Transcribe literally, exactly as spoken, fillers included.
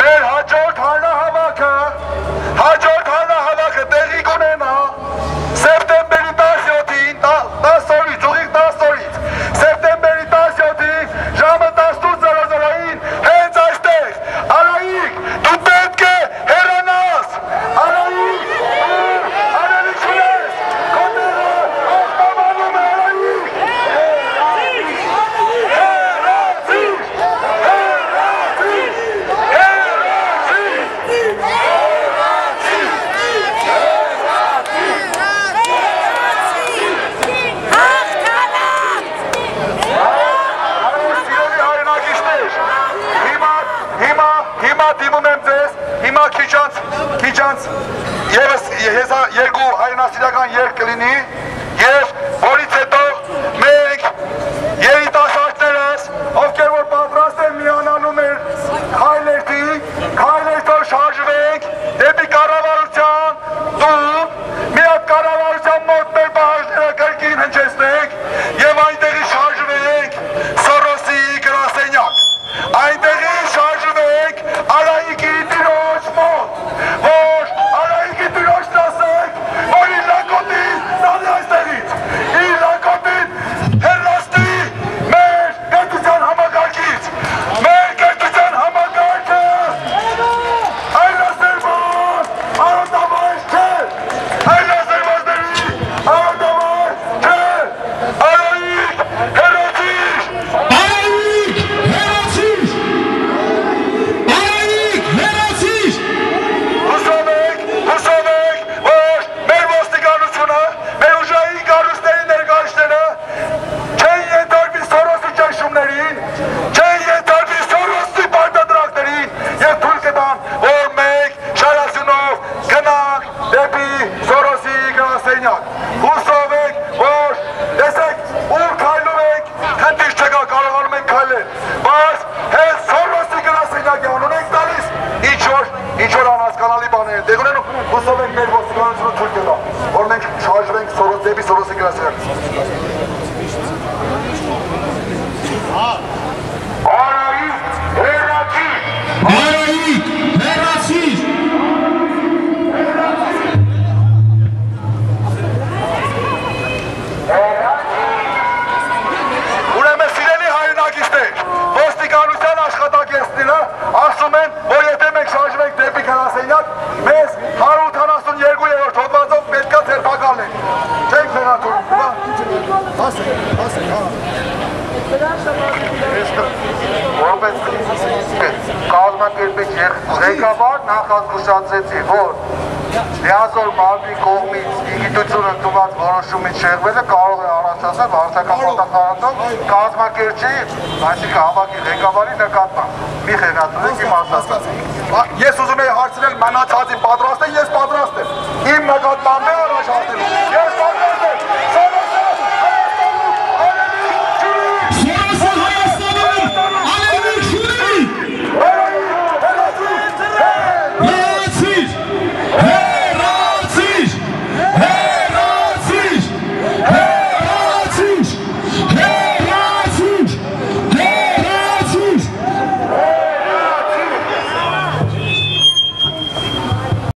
մեր հաջորդ հանրահավաքը, հաջորդ հանրահավաքը տեղի կունենա սեպտեմբերի տասնյոթին, տասը օրից, ուղիղ տասը օրից, սեպտեմբերի տասնյոթին ժամը տասնութ հենց այստեղ, Արայիկ, դու պետք է հեռանաս, Արայիկ, անելիք չունես, քո տեղը աղբաբանում է Արայիկ, հեռացիր, հիմա քիչանց, քիչանց եւս երկու հայրենասիրական երգ կլինի եւ որից հետո մենք երիտասարդներս, ովքեր որ պատրաստ են միանալու մեր քայլերթի, քայլերթով շարժվենք դեպի կառավարության տուն, մի հատ կառավարության մոտ մեր պահանջները կրկին հնչեցնենք եւ այնտեղի շարժվենք Սորոսի գրասենյակ, այնտեղի շարժվենք Արայիկի տիրոջ մոտ, որ Արայիկի տիրոջն ասենք, որ իր լակոտին տանի այստեղից, իր լակոտին հեռացնի մեր կրթության համակարգից, մեր կրթության համակարգը հայրասերված արոտավայր չէ, հայրասերվածների արոտավայր չէ, Արայիկ հեռացիր, Արայիկ հեռացիր, Արայիկ հեռացիր, հուսով եք, հուսով եք, որ մեր ոստիկանությունը, մեր ուժային կառույցների ներկայացները չեն ենթարկվի Սորոսի ճնշումներին, չեն ենթարկվի Սորոսի պարտադրանքներին եւ թույլ կտան, որ մենք շարասյունով գնանք դեպի Սորոսի գրասենյակ։ Հուսով եք, որ տեսեք, ուր քայլում եք, խնդիր չկա, կարողանում ենք քայլել, բայց հենց Սորոսի գրասենյակի անուն ենք տալիս, ինչ-որ, ինչ-որ անհասկանալի բաներ են տեղ ունենում, հուսով ենք մեր ոստիկանությունը թույլ կտա, որ մենք շարժվենք Սորոս դեպի Սորոսի գրասենյակ։ Արայիկ, հեռացիր, Արայիկ հեռացիր, ուրեմն սիրելի հայրենակիցներ, ոստիկանության աշխատակիցները ասում են, որ եթե մենք շարժվենք դեպի գրասենյակ, մեզ հարյուր ութանասունյոթ հոդվածով պետքա ձերբակալենք։ Չենք վերաթորում, հա։ Ասեք, ասեք, հա։ Որպես կազմակերպիչ ղեկավար նախազգուշացրեցի, որ լիազոր մարմնի կողմից իգիտությունը տված որոշումից շեղվելը կարող է առաջացնել վարչական պատասխանատվով կազմակերպչի, այսինքն հավաքի ղեկավարի նկատմամբ։ Մի խեղաթյուրեք իմ ասածը։ Ես ուզում եի հարցնել մնացածին պատրաստ է, ես պատրաստ եմ։ Իմ նկատմամբ է առաջ հասնելու։ Ես